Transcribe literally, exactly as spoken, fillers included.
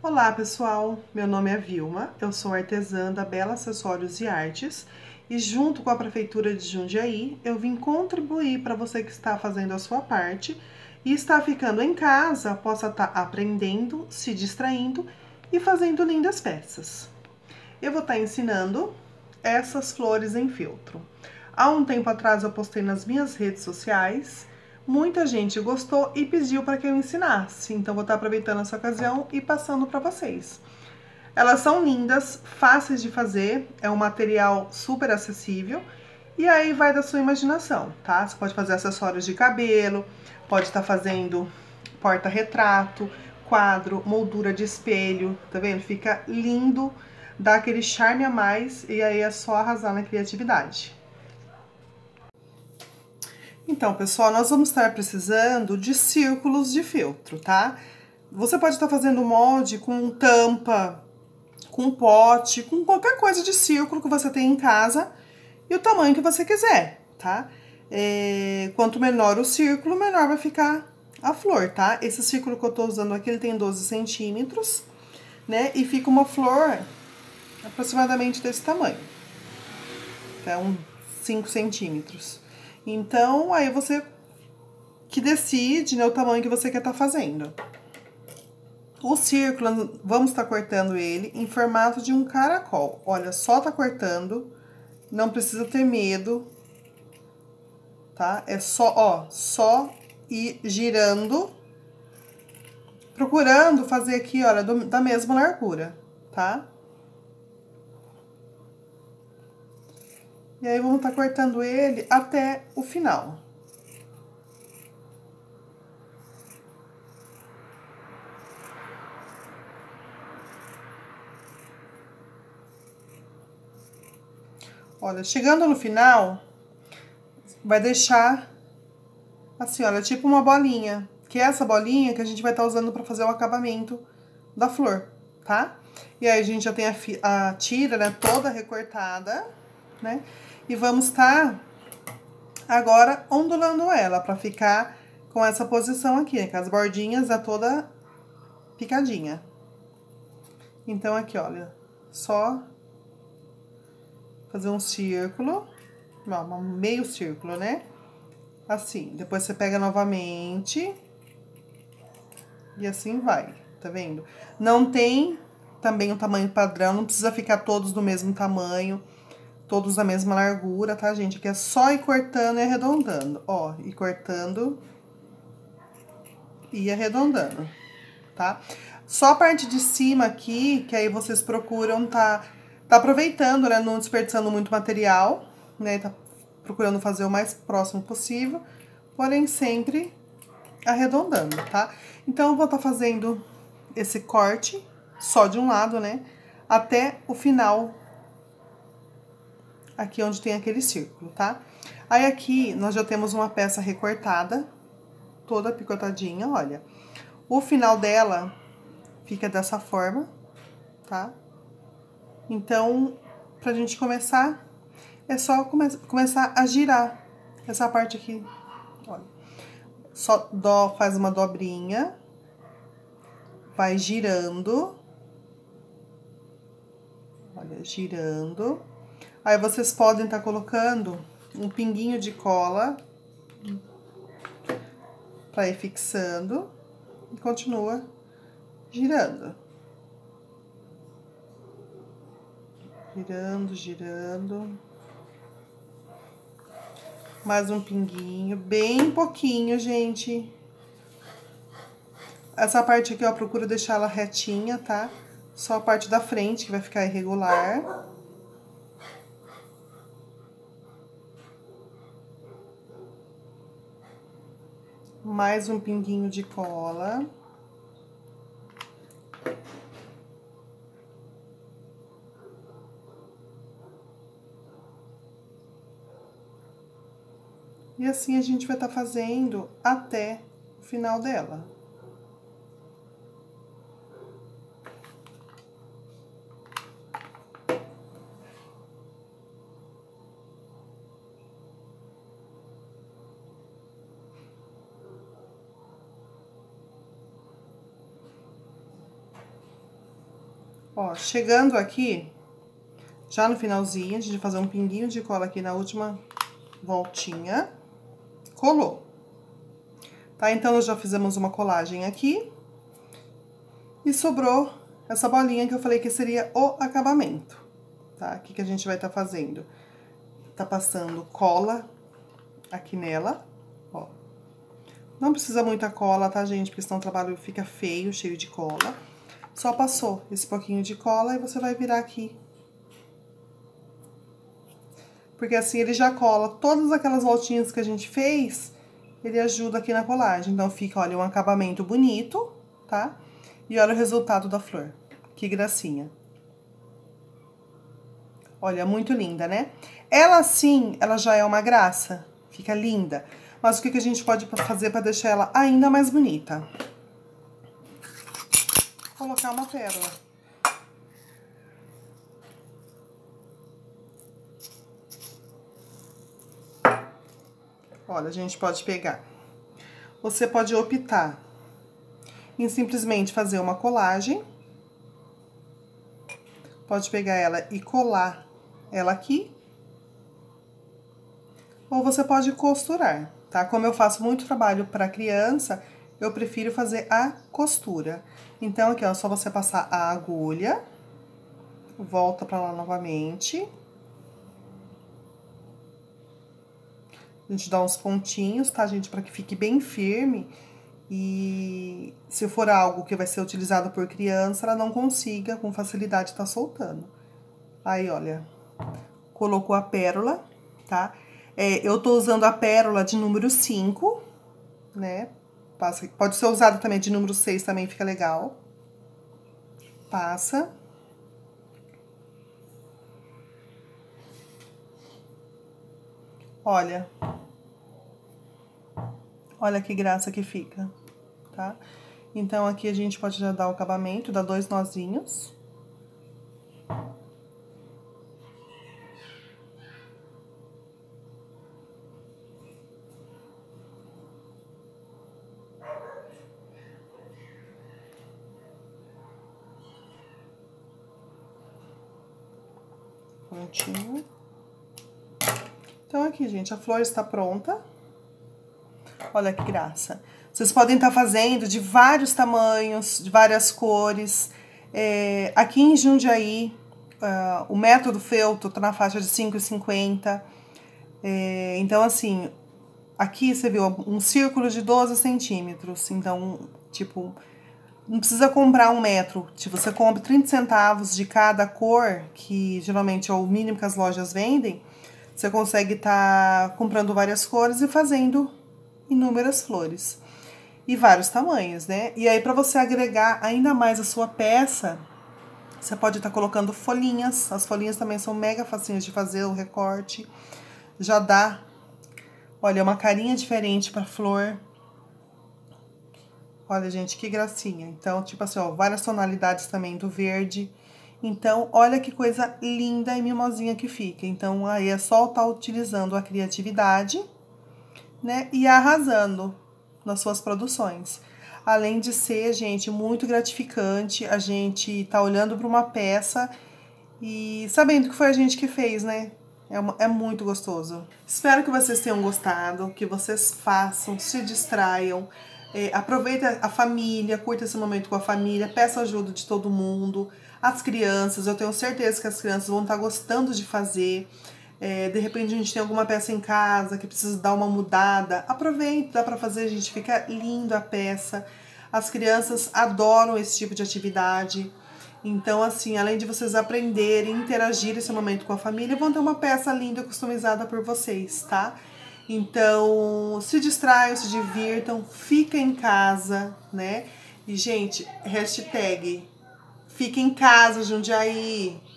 Olá pessoal, meu nome é Vilma, eu sou artesã da Bela Acessórios e Artes e junto com a Prefeitura de Jundiaí eu vim contribuir para você que está fazendo a sua parte e está ficando em casa, possa estar aprendendo, se distraindo e fazendo lindas peças. Eu vou estar ensinando essas flores em feltro. Há um tempo atrás eu postei nas minhas redes sociais. Muita gente gostou e pediu para que eu ensinasse, então vou estar aproveitando essa ocasião e passando para vocês. Elas são lindas, fáceis de fazer, é um material super acessível e aí vai da sua imaginação, tá? Você pode fazer acessórios de cabelo, pode estar fazendo porta-retrato, quadro, moldura de espelho, tá vendo? Fica lindo, dá aquele charme a mais e aí é só arrasar na criatividade. Então, pessoal, nós vamos estar precisando de círculos de feltro, tá? Você pode estar fazendo molde com tampa, com pote, com qualquer coisa de círculo que você tem em casa e o tamanho que você quiser, tá? É, quanto menor o círculo, menor vai ficar a flor, tá? Esse círculo que eu tô usando aqui, ele tem doze centímetros, né? E fica uma flor aproximadamente desse tamanho, tá? Uns cinco centímetros. Então, aí você que decide, né, o tamanho que você quer estar fazendo. O círculo, vamos estar cortando ele em formato de um caracol. Olha, só tá cortando, não precisa ter medo, tá? É só, ó, só ir girando, procurando fazer aqui, olha, do, da mesma largura, tá? E aí, vamos estar cortando ele até o final. Olha, chegando no final, vai deixar assim, olha, tipo uma bolinha. Que é essa bolinha que a gente vai estar usando pra fazer o acabamento da flor, tá? E aí, a gente já tem a, a tira, né, toda recortada, né? E vamos estar agora ondulando ela pra ficar com essa posição aqui, né? Com as bordinhas já toda picadinha. Então, aqui, olha, só fazer um círculo, não, um meio círculo, né? Assim, depois você pega novamente e assim vai, tá vendo? Não tem também o tamanho padrão, não precisa ficar todos do mesmo tamanho, todos da mesma largura, tá, gente? Aqui é só ir cortando e arredondando, ó, ir cortando e arredondando, tá? Só a parte de cima aqui, que aí vocês procuram tá, tá aproveitando, né, não desperdiçando muito material, né, tá procurando fazer o mais próximo possível, porém sempre arredondando, tá? Então, eu vou estar fazendo esse corte só de um lado, né, até o final, aqui onde tem aquele círculo, tá? Aí, aqui, nós já temos uma peça recortada, toda picotadinha, olha. O final dela fica dessa forma, tá? Então, pra gente começar, é só come começar a girar essa parte aqui, olha. Só dó, faz uma dobrinha, vai girando, olha, girando. Aí, vocês podem estar colocando um pinguinho de cola pra ir fixando e continua girando. Girando, girando. Mais um pinguinho, bem pouquinho, gente. Essa parte aqui, ó, procura deixar ela retinha, tá? Só a parte da frente que vai ficar irregular. Mais um pinguinho de cola. E assim a gente vai estar fazendo até o final dela. Ó, chegando aqui, já no finalzinho, a gente vai fazer um pinguinho de cola aqui na última voltinha. Colou. Tá? Então, nós já fizemos uma colagem aqui. E sobrou essa bolinha que eu falei que seria o acabamento, tá? O que que a gente vai tá fazendo? Tá passando cola aqui nela, ó. Não precisa muita cola, tá, gente? Porque senão o trabalho fica feio, cheio de cola. Só passou esse pouquinho de cola e você vai virar aqui. Porque assim ele já cola todas aquelas voltinhas que a gente fez, ele ajuda aqui na colagem. Então fica, olha, um acabamento bonito, tá? E olha o resultado da flor. Que gracinha. Olha, muito linda, né? Ela sim, ela já é uma graça. Fica linda. Mas o que que a gente pode fazer para deixar ela ainda mais bonita? Colocar uma pérola. Olha, a gente pode pegar. Você pode optar em simplesmente fazer uma colagem. Pode pegar ela e colar ela aqui. Ou você pode costurar, tá? Como eu faço muito trabalho para criança, eu prefiro fazer a costura. Então, aqui, ó, só você passar a agulha, volta pra lá novamente. A gente dá uns pontinhos, tá, gente? Pra que fique bem firme. E se for algo que vai ser utilizado por criança, ela não consiga com facilidade tá soltando. Aí, olha, colocou a pérola, tá? É, eu tô usando a pérola de número cinco, né? Passa, pode ser usada também de número seis, também fica legal. Passa. Olha. Olha que graça que fica, tá? Então, aqui a gente pode já dar o acabamento, dar dois nozinhos. Prontinho. Então, aqui, gente, a flor está pronta. Olha que graça. Vocês podem estar fazendo de vários tamanhos, de várias cores. É, aqui em Jundiaí, uh, o método feltro tá na faixa de cinco e cinquenta. É, então, assim, aqui você viu um círculo de doze centímetros. Então, tipo, não precisa comprar um metro. Se você compra trinta centavos de cada cor, que geralmente é o mínimo que as lojas vendem, você consegue estar comprando várias cores e fazendo inúmeras flores. E vários tamanhos, né? E aí, pra você agregar ainda mais a sua peça, você pode estar colocando folhinhas. As folhinhas também são mega facinhas de fazer, o recorte. Já dá, olha, uma carinha diferente pra flor. Olha, gente, que gracinha. Então, tipo assim, ó, várias tonalidades também do verde. Então, olha que coisa linda e mimosinha que fica. Então, aí é só estar utilizando a criatividade, né? E arrasando nas suas produções. Além de ser, gente, muito gratificante a gente tá olhando para uma peça e sabendo que foi a gente que fez, né? É, uma, é muito gostoso. Espero que vocês tenham gostado, que vocês façam, se distraiam. É, aproveita a família, curta esse momento com a família, peça ajuda de todo mundo. As crianças, eu tenho certeza que as crianças vão estar gostando de fazer. É, de repente a gente tem alguma peça em casa que precisa dar uma mudada, aproveita, dá pra fazer, gente, fica lindo a peça. As crianças adoram esse tipo de atividade. Então, assim, além de vocês aprenderem, interagir esse momento com a família, vão ter uma peça linda customizada por vocês, tá? Então, se distraiam, se divirtam, fica em casa, né? E, gente, hashtag fica em casa, Jundiaí.